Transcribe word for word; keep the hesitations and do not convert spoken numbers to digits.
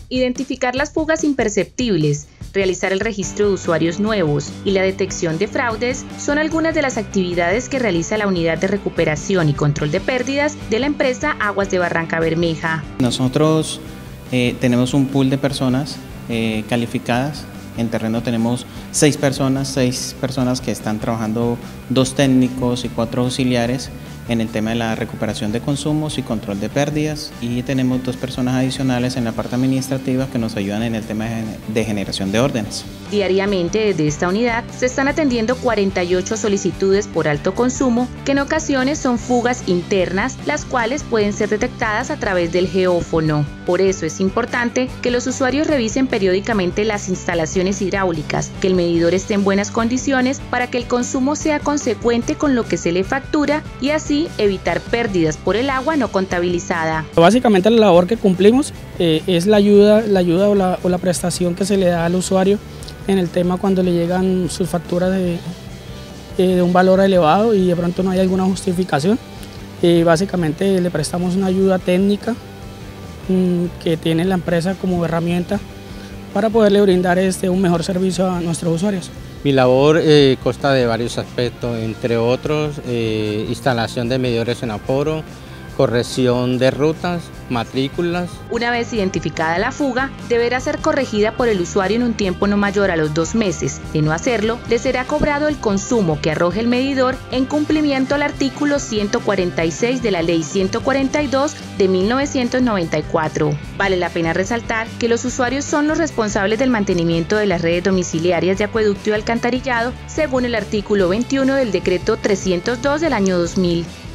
Identificar las fugas imperceptibles, realizar el registro de usuarios nuevos y la detección de fraudes son algunas de las actividades que realiza la Unidad de Recuperación y Control de Pérdidas de la empresa Aguas de Barranca Bermeja. Nosotros eh, tenemos un pool de personas eh, calificadas. En terreno tenemos seis personas, seis personas que están trabajando, dos técnicos y cuatro auxiliares en el tema de la recuperación de consumos y control de pérdidas, y tenemos dos personas adicionales en la parte administrativa que nos ayudan en el tema de generación de órdenes. Diariamente desde esta unidad se están atendiendo cuarenta y ocho solicitudes por alto consumo, que en ocasiones son fugas internas, las cuales pueden ser detectadas a través del geófono. Por eso es importante que los usuarios revisen periódicamente las instalaciones hidráulicas, que el medidor esté en buenas condiciones para que el consumo sea consecuente con lo que se le factura y así evitar pérdidas por el agua no contabilizada. Básicamente la labor que cumplimos eh, es la ayuda, la ayuda o, la, o la prestación que se le da al usuario en el tema cuando le llegan sus facturas de, eh, de un valor elevado y de pronto no hay alguna justificación. Eh, básicamente le prestamos una ayuda técnica mmm, que tiene la empresa como herramienta para poderle brindar este, un mejor servicio a nuestros usuarios. Mi labor eh, consta de varios aspectos, entre otros eh, instalación de medidores en aforo, corrección de rutas, matrículas. Una vez identificada la fuga, deberá ser corregida por el usuario en un tiempo no mayor a los dos meses. De no hacerlo, le será cobrado el consumo que arroje el medidor en cumplimiento al artículo ciento cuarenta y seis de la Ley ciento cuarenta y dos de mil novecientos noventa y cuatro. Vale la pena resaltar que los usuarios son los responsables del mantenimiento de las redes domiciliarias de acueducto y alcantarillado, según el artículo veintiuno del Decreto trescientos dos del año dos mil.